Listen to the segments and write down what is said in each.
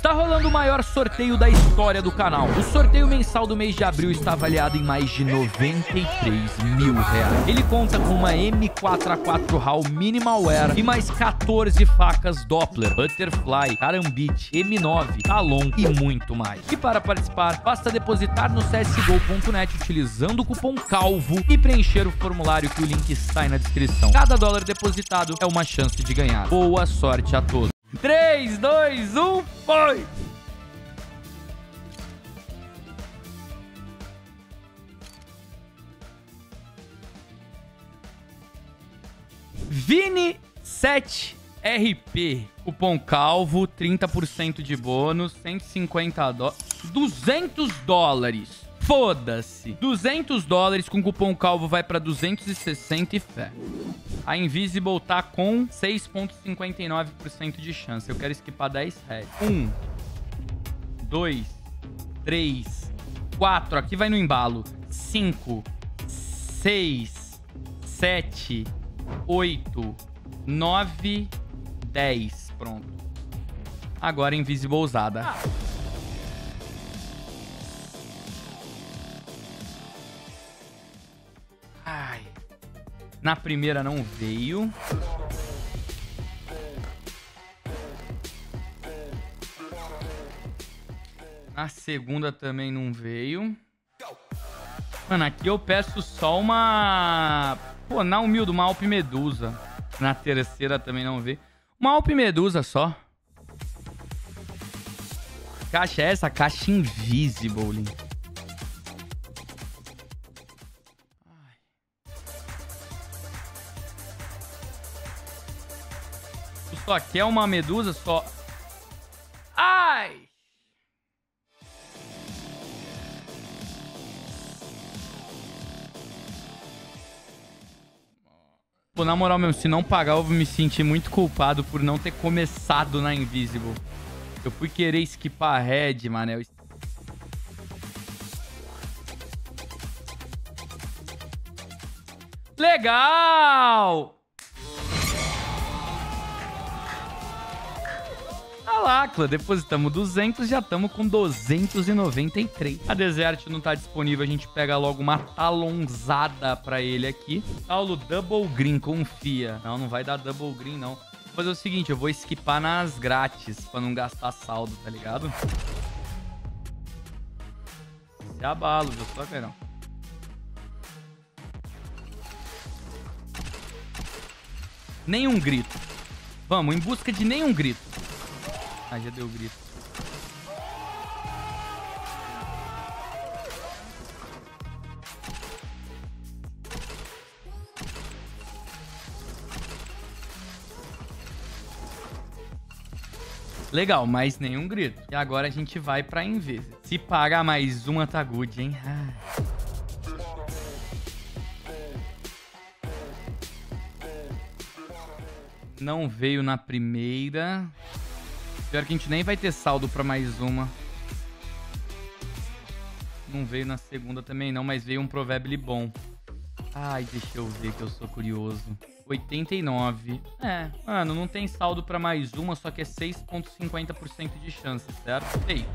Está rolando o maior sorteio da história do canal. O sorteio mensal do mês de abril está avaliado em mais de 93 mil reais. Ele conta com uma M4A4 HAL Minimal Wear e mais 14 facas Doppler, Butterfly, Karambit, M9, Talon e muito mais. E para participar, basta depositar no csgo.net utilizando o cupom CALVO e preencher o formulário que o link está aí na descrição. Cada dólar depositado é uma chance de ganhar. Boa sorte a todos. 3, 2, 1, foi! Vini 7RP. Cupom CALVO, 30% de bônus, 150 dólares, 200 dólares. Foda-se. 200 dólares com cupom CALVO vai pra 260 e fé. A Invisible tá com 6,59% de chance. Eu quero esquipar 10 reais. 1, 2, 3, 4. Aqui vai no embalo. 5, 6, 7, 8, 9, 10. Pronto. Agora Invisible usada. Ai. Na primeira não veio. Na segunda também não veio. Mano, aqui eu peço só uma... Pô, na humilde, uma Alp Medusa. Na terceira também não veio. Uma Alp Medusa só. Caixa é essa? Caixa Invisible. Só quer uma medusa só. Ai! Pô, na moral mesmo, se não pagar, eu vou me sentir muito culpado por não ter começado na Invisible. Eu fui querer esquipar a Red, mané. Legal! Lá, clã, depositamos 200, já estamos com 293. A Desert não tá disponível, a gente pega logo uma talonzada pra ele aqui. Saulo, Double Green, confia. Não, não vai dar Double Green, não. Vou fazer o seguinte, eu vou esquipar nas grátis, pra não gastar saldo, tá ligado? Se abalo, viu? Só que não. Nenhum grito. Vamos, em busca de nenhum grito. Ah, já deu grito. Legal, mas nenhum grito. E agora a gente vai pra Invisible. Se pagar mais uma, tá good, hein? Não veio na primeira. Pior que a gente nem vai ter saldo pra mais uma. Não veio na segunda também não, mas veio um Proverbially bom. Ai, deixa eu ver que eu sou curioso. 89. É, mano, não tem saldo pra mais uma, só que é 6,50% de chance, certo? Ei.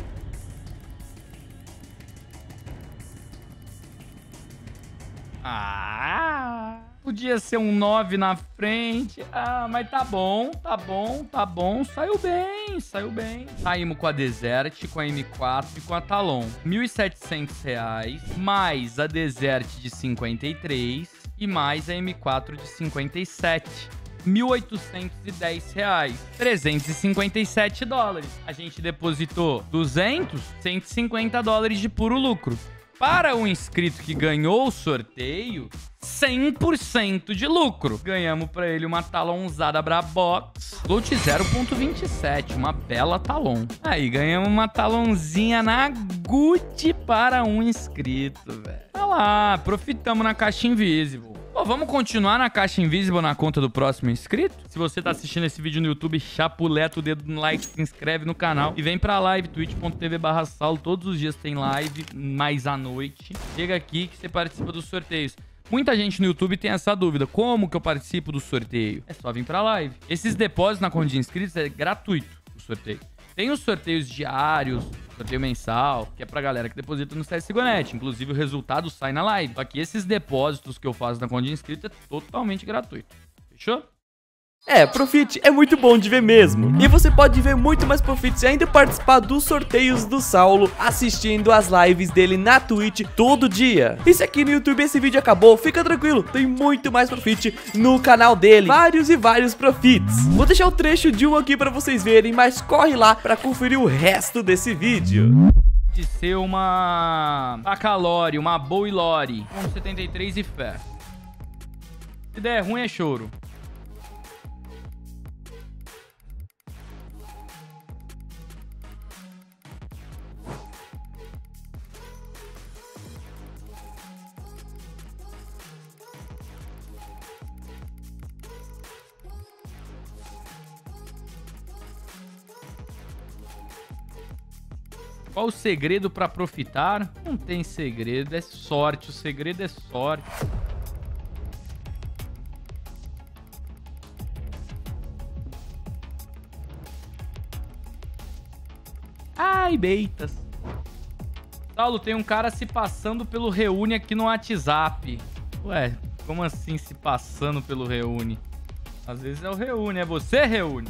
Podia ser um 9 na frente. Ah, mas tá bom, tá bom, tá bom. Saiu bem, saiu bem. Saímos com a Desert, com a M4 e com a Talon. R$ 1.700, mais a Desert de 53 e mais a M4 de 57. R$ 1.810. 357 dólares. A gente depositou 200, 150 dólares de puro lucro. Para o inscrito que ganhou o sorteio, 100% de lucro. Ganhamos para ele uma talonzada Brabox. Loot 0.27, uma bela talon. Aí, ganhamos uma talonzinha na Gucci para um inscrito, velho. Tá lá, profitamos na caixa Invisible. Pô, vamos continuar na caixa Invisible na conta do próximo inscrito? Se você tá assistindo esse vídeo no YouTube, chapuleta o dedo no like, se inscreve no canal e vem pra live, twitch.tv/saulo. Todos os dias tem live, mais à noite. Chega aqui que você participa dos sorteios. Muita gente no YouTube tem essa dúvida. Como que eu participo do sorteio? É só vir pra live. Esses depósitos na conta de inscritos é gratuito, o sorteio. Tem os sorteios diários, sorteio mensal, que é pra galera que deposita no CSGO.net. Inclusive, o resultado sai na live. Só que esses depósitos que eu faço na conta de inscrito é totalmente gratuito. Fechou? Profit é muito bom de ver mesmo. E você pode ver muito mais Profits e ainda participar dos sorteios do Saulo, assistindo as lives dele na Twitch todo dia. E se aqui no YouTube esse vídeo acabou, fica tranquilo, tem muito mais Profit no canal dele. Vários e vários Profits. Vou deixar o trecho de um aqui pra vocês verem, mas corre lá pra conferir o resto desse vídeo. De ser uma Bacalore, uma Boilore, 1,73 e fé. Se der ruim é choro. Qual o segredo pra profitar? Não tem segredo, é sorte. O segredo é sorte. Ai, beitas. Saulo, tem um cara se passando pelo Reúne aqui no WhatsApp. Ué, como assim se passando pelo Reúne? Às vezes é o Reúne, é você, Reúne?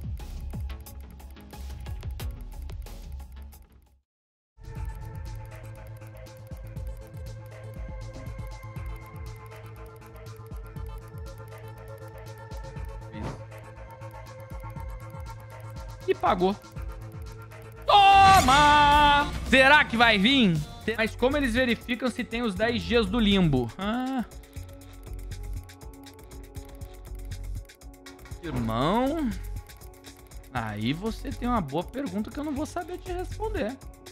E pagou. Toma! Será que vai vir? Mas como eles verificam se tem os 10 dias do limbo? Irmão, aí você tem uma boa pergunta que eu não vou saber te responder.